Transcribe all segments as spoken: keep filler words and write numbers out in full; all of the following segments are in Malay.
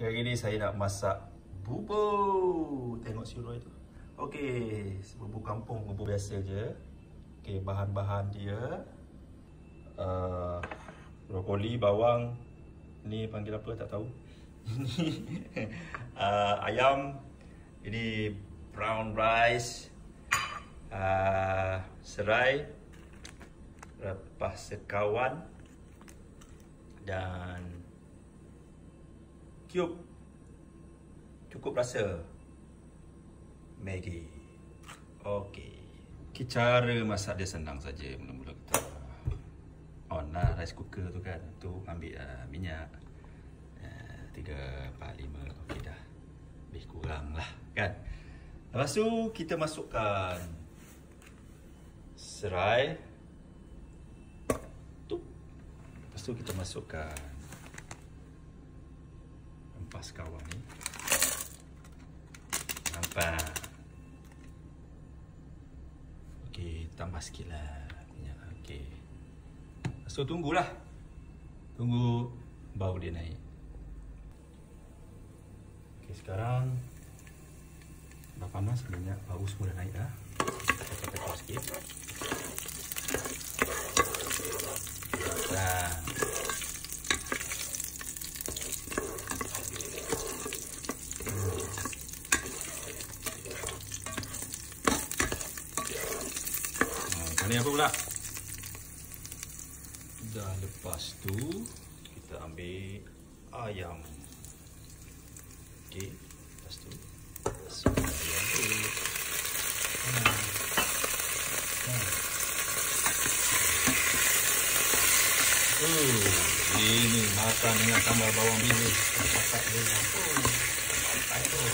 Hari ni saya nak masak bubur. Tengok si Roy tu. Okey, bubur kampung, bubur biasa je. Okey, bahan-bahan dia uh, brokoli, bawang. Ni panggil apa tak tahu. uh, ayam. Ini brown rice. Uh, serai. Lepas sekawan. Dan cube. Cukup rasa. Maggi. Okey. Okay, cara masak dia senang saja. Mula-mula kita on lah rice cooker tu kan. Tu ambil uh, minyak uh, tiga, empat, lima. Okey dah. Lebih kurang lah kan. Lepas tu kita masukkan serai. Tu. Lepas tu kita masukkan empas kawan ni. Nampak. Okey, tambah sikit lah minyak. Okey. Lepas tu tunggulah. Tunggu bau dia naik. Okey, sekarang dah panas minyak, bau semua dah naik dah. Kita tekan sikit. Dah. Ni apa pula? Dah lepas tu kita ambil ayam. Okey, lepas tu masukkan ayam tu. Ha. Ha. Oh, ini makan dengan tambah bawang bilis. Pakat dia. Oh, pakai tu.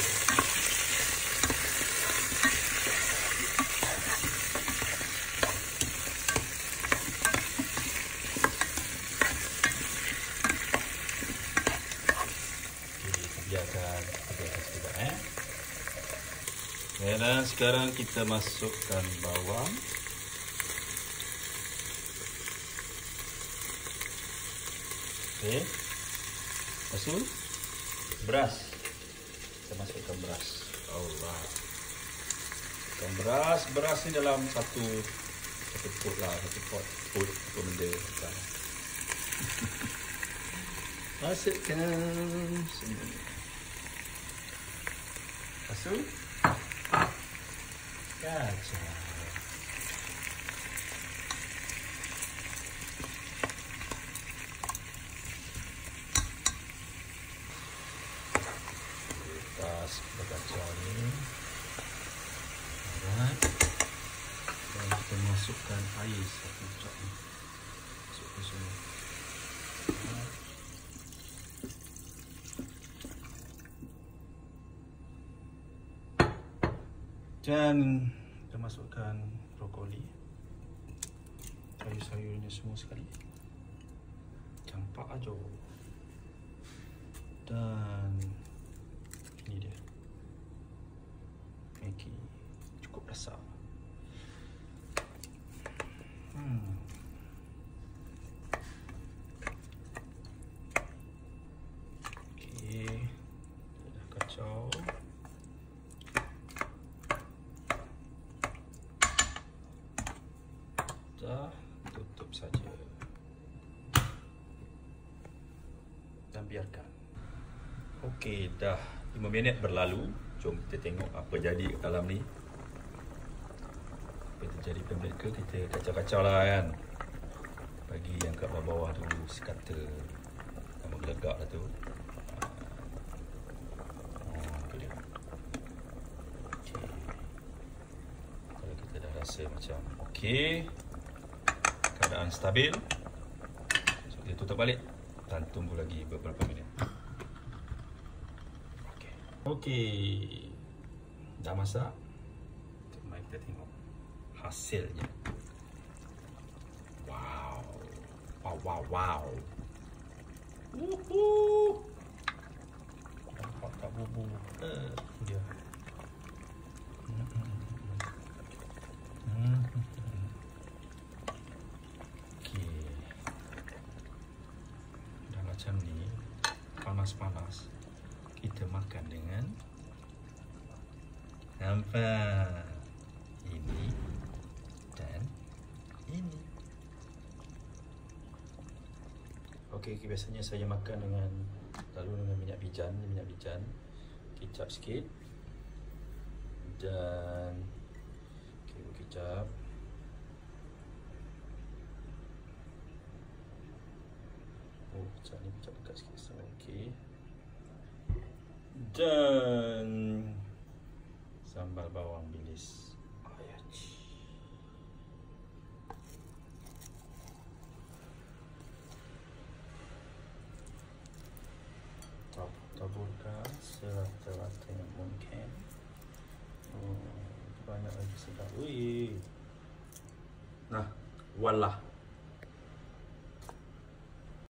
Biarkan biarkan sekejap eh. Dan sekarang kita masukkan bawang. Okey. Lepas tu beras. Kita masukkan beras. Allah. Masukkan beras. Beras ni dalam satu satu pot lah, satu pot pot pot benda. Masukkan semua. Lepas tu kacau. Lepas kacau ni. Alright. Dan kita masukkan air satu cup ni. Masukkan semua. Alright. Dan kita masukkan brokoli, sayur-sayurnya semua sekali, campak aja. Dan ini dia, Maggi, cukup rasa. Hmm. Okey, dah kacau. Dah, tutup saja dan biarkan. Okey, dah lima minit berlalu. Jom kita tengok apa jadi kat dalam ni. Apa terjadi pada mereka, kita kacau-kacau lah kan. Bagi yang kat bawah-bawah dulu sekata yang menggelegak lah tu. Oh, tu dia. Okey. Kalau kita dah rasa macam okey, keadaan stabil, so kita tutup balik dan tunggu lagi beberapa minit. Okey. Okey. Dah masak. Mari kita tengok hasilnya. Wow. Wow, wow, wow. Uhuh. Nampak tak bubur? Eh, dia. Hmm. Hmm. Macam ni panas-panas kita makan dengan nampak ini dan ini. Okey, biasanya saya makan dengan lalu dengan minyak bijan, minyak bijan, kicap sikit dan okay, kicap. Oh, kicap ni kicap dekat sikit. So, okey. Dan sambal bawang bilis. Taburkan serata-rata yang mungkin. Oh, banyak lagi sedap. Ui. Nah, wallah.